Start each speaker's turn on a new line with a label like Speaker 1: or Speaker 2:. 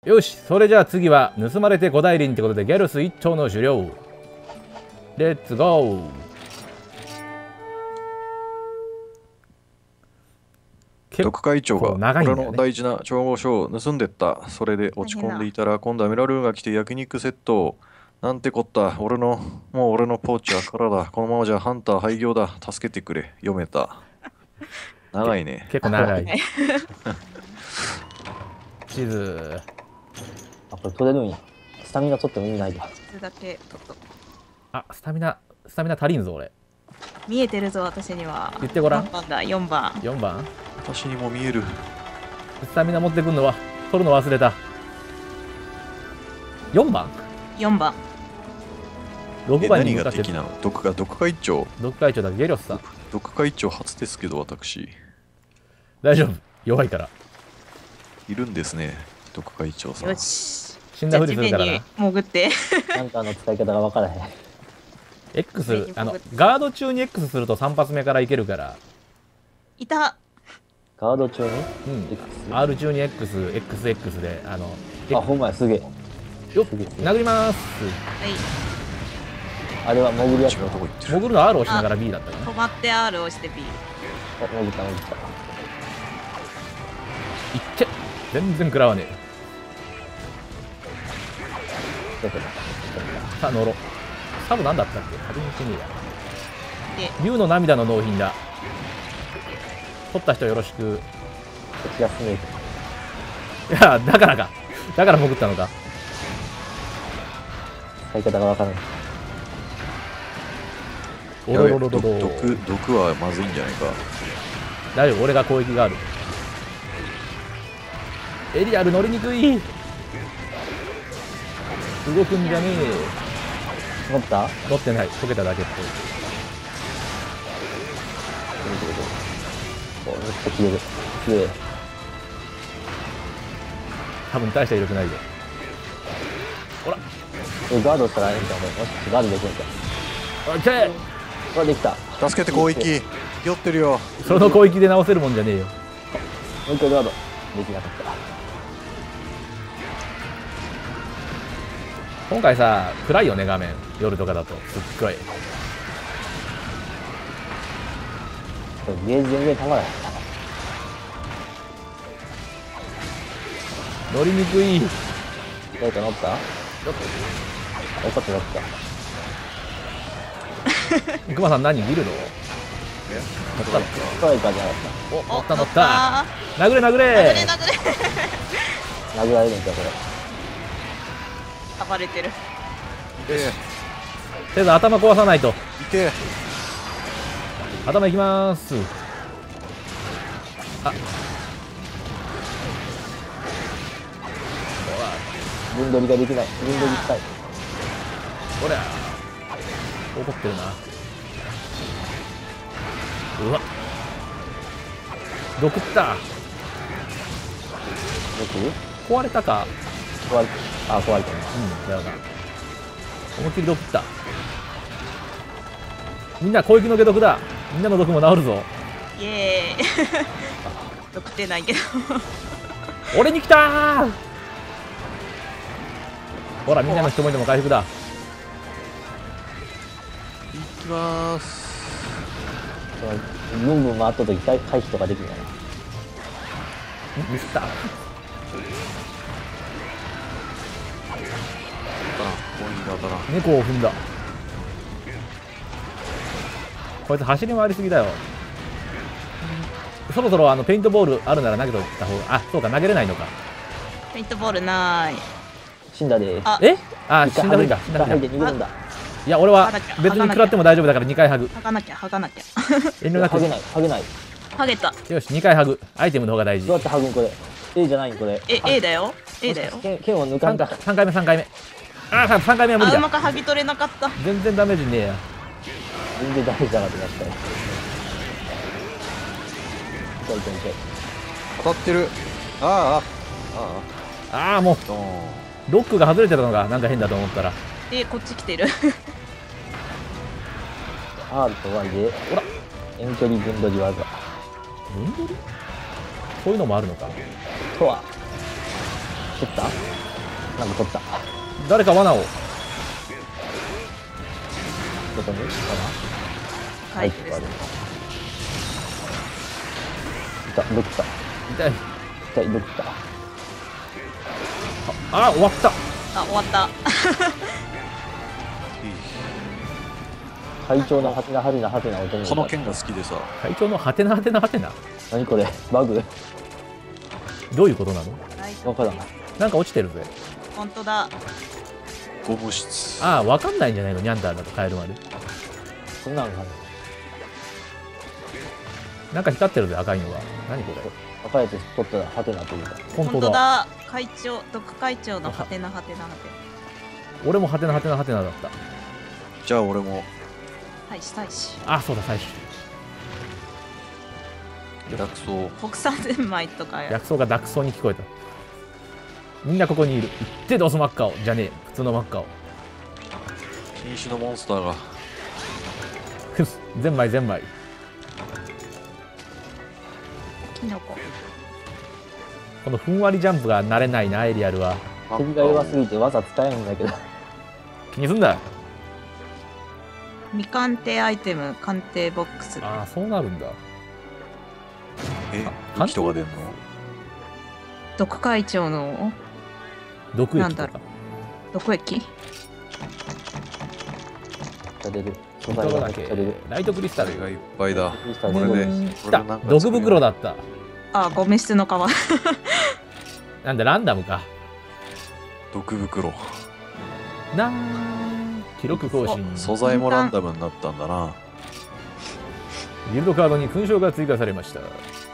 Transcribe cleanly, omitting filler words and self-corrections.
Speaker 1: よし、それじゃあ次は盗まれて五大輪ってことでギャルス一丁の狩猟。レッツゴー。
Speaker 2: 特会長が
Speaker 1: 長いんだよね
Speaker 2: 俺の大事な帳簿書を盗んでった。それで落ち込んでいたら今度はミラルーンが来て焼肉セットを。なんてこった。もう俺のポーチは空だ。このままじゃハンター廃業だ。助けてくれ。読めた。長いね。
Speaker 1: 結構長い。地図。
Speaker 3: あ、これ取れるんや。スタミナ取っても意味ないで。
Speaker 4: それだけちょっと
Speaker 1: あ、スタミナ足りんぞ俺。
Speaker 4: 見えてるぞ私には。
Speaker 1: 言ってごらん。
Speaker 4: 4番だ、4番。
Speaker 1: 4番。
Speaker 2: 私にも見える。
Speaker 1: スタミナ持ってくんのは取るの忘れた。4番。
Speaker 4: 4番。
Speaker 1: 6番に
Speaker 2: 何
Speaker 1: 向かって
Speaker 2: が敵なの？毒会長。
Speaker 1: 毒会長だ。ゲリョスさん
Speaker 2: 毒会長初ですけど私。
Speaker 1: 大丈夫。弱いから。
Speaker 2: いるんですね。毒会長さん。
Speaker 4: よし。
Speaker 1: 死んだふりするから
Speaker 4: じゃあ
Speaker 1: な。
Speaker 4: 地面に潜って。
Speaker 3: ハンターの使い方が分からへん。
Speaker 1: X ガード中に X すると3発目からいけるから。
Speaker 4: いた。
Speaker 3: ガード中に
Speaker 1: うん。
Speaker 3: X
Speaker 1: R 中に XX で
Speaker 3: あ、ほんまや、すげえ。
Speaker 1: よっ
Speaker 3: すげえ。
Speaker 1: 殴ります。
Speaker 4: はい。
Speaker 3: あれは潜るやつ。
Speaker 2: 違うとこ行ってる。
Speaker 1: 潜るの R を押しながら B だったかな。
Speaker 4: 止まって R を押して B。
Speaker 3: あ、潜った。
Speaker 1: いって全然食らわねえ。さあ乗ろう。サブなんだったっけ？初めてねえや。
Speaker 4: で、
Speaker 1: 竜の涙の納品だ。取った人よろしく。
Speaker 3: こっちがスネーク。
Speaker 1: いや、だからか。だから潜ったのか。
Speaker 3: 使い方が分からない。
Speaker 1: おろろろろろ。
Speaker 2: 毒はまずいんじゃないか。
Speaker 1: 大丈夫、俺が攻撃がある。エリアル乗りにくい。動くんじゃね
Speaker 3: 乗った
Speaker 1: え。乗ってない。溶けただけっぽい。
Speaker 3: お、めっちゃ消える。すげえ。
Speaker 1: 多分大した威力ないで。ほら。
Speaker 3: ガードしたらいいんじゃん。もしガードできるんじゃん。
Speaker 1: オッケー。
Speaker 3: ほら、できた。
Speaker 2: 助けて攻撃。酔ってるよ。
Speaker 1: その攻撃で直せるもんじゃねえよ。
Speaker 3: もう一回ガード。できなかった。
Speaker 1: 今回さ、暗いよね、画面。夜とかだと。すっごい。
Speaker 3: これゲージ全然たまらへん。
Speaker 1: 乗りにくい。
Speaker 3: 誰か乗った？よかったよかった。
Speaker 1: クマさん何見るの？乗ったの？
Speaker 3: ストライカーじゃなかっ
Speaker 1: お、乗った乗っ
Speaker 4: あ
Speaker 1: た。殴れ殴れ。
Speaker 4: 殴れ殴れ。
Speaker 3: た。殴られるんかこれ。
Speaker 4: 暴れてる。
Speaker 1: とりあえず頭壊さないと。
Speaker 2: いて。
Speaker 1: 頭いきまーす。あ、
Speaker 3: 分取りができない。分取りしたい。
Speaker 1: こりゃ怒ってるな。うわ、毒った壊れたか。
Speaker 3: 壊れた。あ、壊れたね。
Speaker 1: うん、だよな。思いっきり毒った。みんな攻撃の解毒だ。みんなの毒も治るぞ。
Speaker 4: イエーイ。毒ってないけど。
Speaker 1: 俺に来たー。ほら、みんなの一文字でも回復だ。
Speaker 2: 行きまーす。
Speaker 3: ブンブン回った時回避とかできるんやな。
Speaker 1: ミスった。
Speaker 2: あ、攻撃が当たらん。
Speaker 1: 猫を踏んだ。こいつ走り回りすぎだよ。そろそろペイントボールあるなら投げといた方が。あ、そうか、投げれないのか。
Speaker 4: ペイントボールなーい。
Speaker 3: 死んだで。
Speaker 4: あ、
Speaker 1: え、あ、
Speaker 3: 一回
Speaker 1: 死んだふりか。死んだふ
Speaker 3: 入っ
Speaker 1: りか。
Speaker 3: て逃げるんだ。
Speaker 1: いや、俺は別に
Speaker 4: 剥がなきゃ
Speaker 1: 食らっても大丈夫だから2回ハグ。
Speaker 4: 剥がなきゃ、剥がなきゃ。
Speaker 1: 遠慮なく。
Speaker 3: ハゲない。ハゲない。
Speaker 4: 剥げた。
Speaker 1: よし、2回ハグ。アイテムの方が大事。
Speaker 3: どうやってハグんこれ。A じゃないんこれ。
Speaker 4: え、A だよ。A だよ。
Speaker 3: 剣を抜かんか。
Speaker 1: 3回目、3回目。あ、3回目は無理
Speaker 4: あ、うま
Speaker 1: だ。
Speaker 4: く剥ぎ取れなかった。
Speaker 1: 全然ダメージねえや。
Speaker 3: 全然ダメージなかった。確かに。痛い痛い痛い。
Speaker 2: 当たってる。ああ、ああ、
Speaker 1: ああ、もう、
Speaker 2: ドーン。
Speaker 1: ロックが外れてたのがなんか変だと思ったら。
Speaker 4: こっち来てる。
Speaker 3: R と Y で
Speaker 1: ほら、
Speaker 3: 遠距離分取り技
Speaker 1: 分取りそういうのもあるのか。
Speaker 3: とは蹴ったなんか取った。
Speaker 1: 誰か罠を。
Speaker 3: どこにか
Speaker 4: 回復ですね。
Speaker 3: な。どっか。
Speaker 1: 痛い。
Speaker 3: 痛い、どっか。
Speaker 1: あ、終わった。
Speaker 4: あ、終わった。
Speaker 3: 会長のハテナハテナハテナを止める。
Speaker 2: この剣が好きでさ、
Speaker 1: 会長のハテナハテナハテナ。
Speaker 3: 何これバグ
Speaker 1: どういうことなの？
Speaker 3: わからん。
Speaker 1: なんか落ちてるぜ。
Speaker 4: 本当だ。
Speaker 2: ゴム質。
Speaker 1: ああ、わかんないんじゃないの、ニャンダーだとカエルまで。
Speaker 3: そんなんがある。
Speaker 1: なんか光ってるぜ、赤いのが。何これ。
Speaker 3: 赤いやつ取ったらハテナというか。
Speaker 1: 本当だ。
Speaker 4: 本当だ。会長、毒会長のハテナハテナハテ
Speaker 1: 俺もハテナハテナハテナだった。
Speaker 2: じゃあ俺も
Speaker 4: ナ。大使大使。
Speaker 1: あ、そうだ、最初。
Speaker 2: 薬草。
Speaker 4: 国産ゼンマイとかや。
Speaker 1: 薬草がダクソに聞こえた。みんなここにいる。行ってドスマッカオじゃねえ。普通のマッカオ。
Speaker 2: 瀕死のモンスターが。
Speaker 1: ふす、ゼンマイゼンマイ。
Speaker 4: キノコ。
Speaker 1: このふんわりジャンプが慣れないな、エリアルは。
Speaker 3: 敵が弱すぎて技使えんだけど。
Speaker 1: 気にすんだ。
Speaker 4: 未鑑定アイテム鑑定ボックス。
Speaker 1: ああ、そうなるんだ。
Speaker 2: 武器とか出んの？
Speaker 4: 毒会長の
Speaker 1: 毒液とか
Speaker 4: なんだろ。毒液。
Speaker 3: 出る。素
Speaker 1: と
Speaker 3: 材が
Speaker 1: ころだけ
Speaker 3: めっちゃ出る。
Speaker 1: ライトクリスタル
Speaker 2: あれがいっぱいだ。
Speaker 3: クリスタル
Speaker 2: これで
Speaker 1: 来た。
Speaker 2: なんか
Speaker 1: 毒袋だった。
Speaker 4: あ、ゴメスの皮。
Speaker 1: なんだ、ランダムか。
Speaker 2: 毒袋。
Speaker 1: なー記録更新。
Speaker 2: 素材もランダムになったんだな。
Speaker 1: ギルドカードに勲章が追加されました。